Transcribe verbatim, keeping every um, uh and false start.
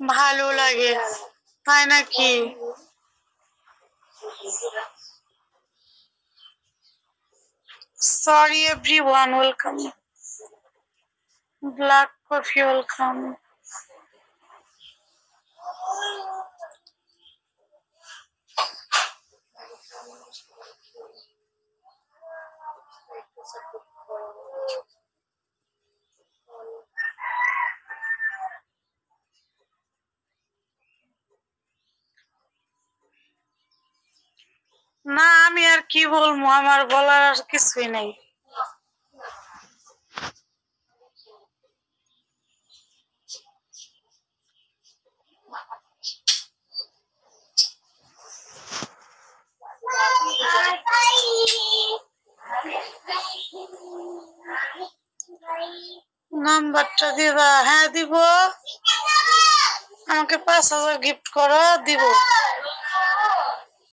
ভালো লাগে তাই নাকি? Sorry everyone, welcome. Black coffee, welcome. না আমি আর কি বলবো, আমার বলার আর কিছুই নেই। নাম্বারটা দিবা? হ্যাঁ দিব। আমাকে পাঁচ হাজার গিফট করো, দিব।